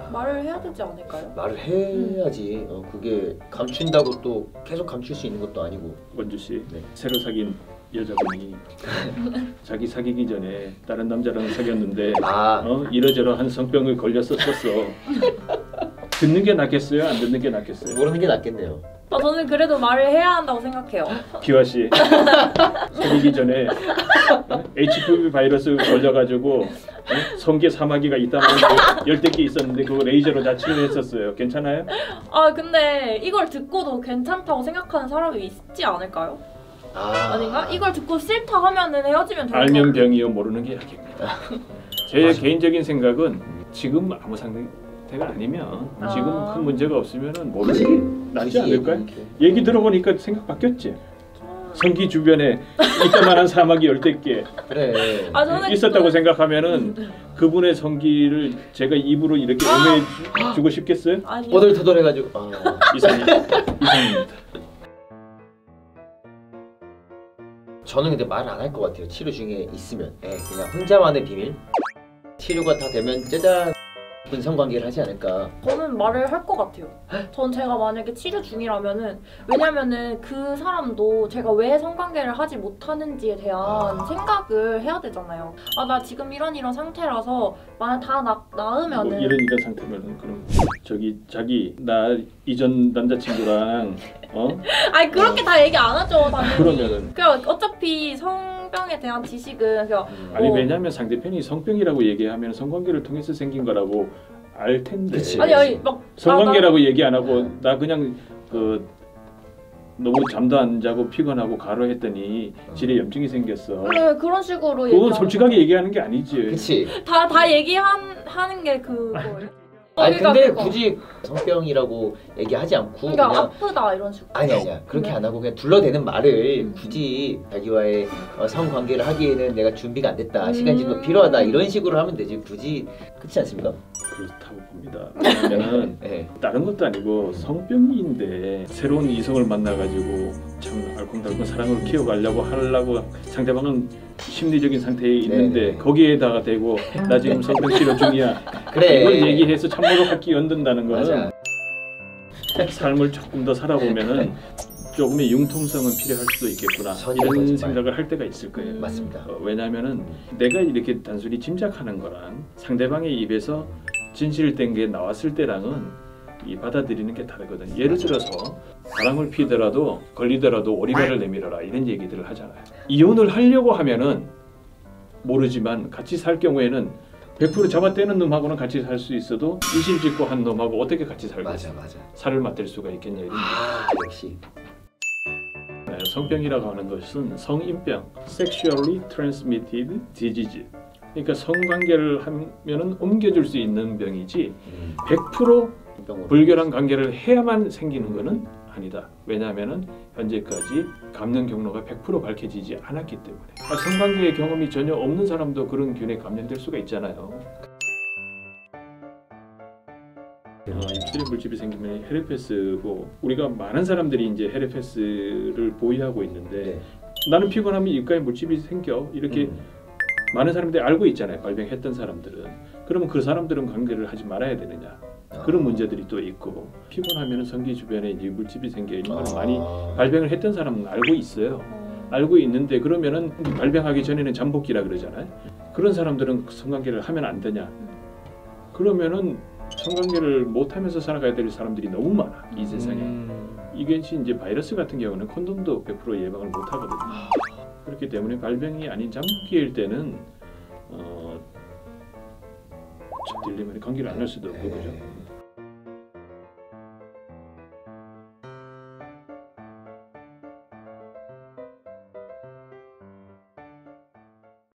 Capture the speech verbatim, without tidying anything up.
말을 해야 되지 않을까요? 말을 해야지. 어, 그게 감춘다고 또 계속 감출 수 있는 것도 아니고. 원주 씨, 네. 새로 사귄 여자분이 자기 사귀기 전에 다른 남자랑 사귀었는데 아. 어? 이러저러한 성병을 걸렸었었어. 듣는 게 낫겠어요? 안 듣는 게 낫겠어요? 모르는 게 낫겠네요. 아, 저는 그래도 말을 해야 한다고 생각해요. 기화 씨, 사귀기 전에 에이치아이브이 바이러스 걸려가지고 성계 사마귀가 있다는 열댓 개 있었는데 그거 레이저로 다 치료했었어요. 괜찮아요? 아 근데 이걸 듣고도 괜찮다고 생각하는 사람이 있지 않을까요? 아. 아닌가? 이걸 듣고 싫다 하면은 헤어지면 되는 알면 병이요 모르는 게 약입니다. 제 맞아. 개인적인 생각은 지금 아무 상태가 아니면 아. 지금 큰 문제가 없으면은 모르지 낫지 굳이 않을까요? 얘기- 얘기 들어보니까 생각 바뀌었지. 성기 주변에 이따만한 사마귀 열댓 개 그래. 아, 저는 있었다고 그- 생각하면은 그분의 성기를 제가 입으로 이렇게 아. 음해 주고 싶겠어요? 아니요. 오돌토돌해가지고. 아. 이상 이상입니다. 저는 근데 말 안 할 것 같아요. 치료 중에 있으면. 예, 그냥 혼자만의 비밀. 치료가 다 되면 짜잔 분 성관계를 하지 않을까. 저는 말을 할 것 같아요. 전 제가 만약에 치료 중이라면은 왜냐면은 그 사람도 제가 왜 성관계를 하지 못하는지에 대한 아. 생각을 해야 되잖아요. 아 나 지금 이런 이런 상태라서 만약 다 나, 뭐 나으면은 이런 이런 상태면은 그럼 저기 자기 나 이전 남자친구랑 어 아니 그렇게 다 얘기 안 하죠 당연히. 그러면은 그냥 어차피 성병에 대한 지식은 그냥 음. 아니 어. 왜냐하면 상대편이 성병이라고 얘기하면 성관계를 통해서 생긴 거라고 알 텐데. 그치. 아니 아니 막 성관계라고 얘기 안 하고 나 그냥 그 너무 잠도 안 자고 피곤하고 가로했더니 질에 염증이 생겼어. 그래 그런 식으로 그건 얘기하는 솔직하게 얘기하는 게 아니지. 그치. 다다 얘기한 하는 게 그거예요. 아니 그러니까 근데 그거. 굳이 성병이라고 얘기하지 않고 그러니까 그냥 아프다 이런 식으로. 아니 아니야 그렇게 네. 안 하고 그냥 둘러대는 말을 음. 굳이 자기와의 어, 성관계를 하기에는 내가 준비가 안 됐다 음. 시간이 좀 더 필요하다 이런 식으로 하면 되지 굳이 그렇지 않습니까? 그렇다고 봅니다. 왜냐면 네. 다른 것도 아니고 성병인데 새로운 이성을 만나가지고 참 알콩달콩 사랑으로 키워가려고 하려고 상대방은 심리적인 상태에 있는데 네네. 거기에다가 대고 나 지금 성병 치료 중이야. 그래 이걸 얘기해서 참모로 할기 얹는다는 거는 맞아. 삶을 조금 더 살아보면은 조금의 융통성은 필요할 수도 있겠구나 선의의 이런 거짓말. 생각을 할 때가 있을 거예요. 맞습니다. 어, 왜냐하면은 내가 이렇게 단순히 짐작하는 거랑 상대방의 입에서 진실된 게 나왔을 때랑은 이 받아들이는 게 다르거든. 예를 들어서 바람을 피더라도 걸리더라도 오리발을 내밀어라 이런 얘기들을 하잖아요. 이혼을 하려고 하면은 모르지만 같이 살 경우에는 백 퍼센트 잡아떼는 놈하고는 같이 살 수 있어도 이실직고 한 놈하고 어떻게 같이 살겠어? 맞아 맞아. 살을 맞댈 수가 있겠냐 이런 아 역시. 네, 성병이라고 하는 것은 성인병, sexually transmitted disease. 그러니까 성관계를 하면은 옮겨줄 수 있는 병이지 음. 백 퍼센트 병으로. 불결한 관계를 해야만 생기는 것은 아니다. 왜냐하면은 현재까지 감염 경로가 백 퍼센트 밝혀지지 않았기 때문에. 아, 성관계의 경험이 전혀 없는 사람도 그런 균에 감염될 수가 있잖아요. 어, 입술에 물집이 생기면 헤르페스고 우리가 많은 사람들이 이제 헤르페스를 보유하고 있는데 네. 나는 피곤하면 입가에 물집이 생겨 이렇게 음. 많은 사람들이 알고 있잖아요. 발병했던 사람들은. 그러면 그 사람들은 관계를 하지 말아야 되느냐 그런 문제들이 또 있고 피곤하면 성기 주변에 이제 물집이 생겨 이런 걸 아. 많이 발병을 했던 사람은 알고 있어요. 어. 알고 있는데 그러면은 발병하기 전에는 잠복기라 그러잖아요. 그런 사람들은 성관계를 하면 안 되냐? 그러면은 성관계를 못 하면서 살아가야 될 사람들이 너무 많아 이 세상에. 음. 이것이 이제 바이러스 같은 경우는 콘돔도 백 퍼센트 예방을 못 하거든요. 그렇기 때문에 발병이 아닌 잠복기일 때는 어, 딜레마에 관계를 안 할 수도 없고 그죠.